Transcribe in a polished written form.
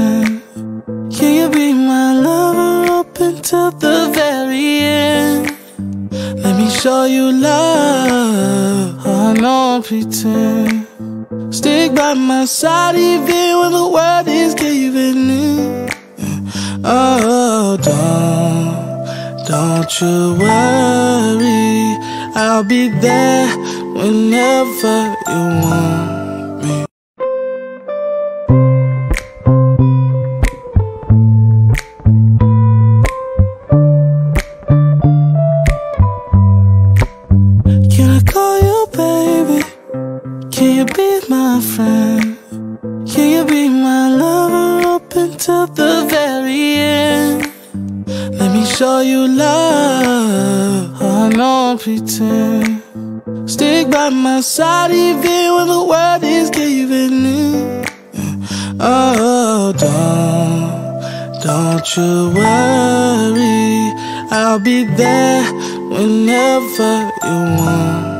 pretend? Can you be my lover up until the very end? Let me show you love. Oh, no pretend. Stick by my side even when the world is giving in. Oh, don't you worry, I'll be there whenever you want me. Can I call you baby? Can you be my friend? Can you be my lover up until the very end? Let me show you love. Oh, no pretend. Stick by my side even when the world is giving in. Oh, don't you worry, I'll be there whenever you want.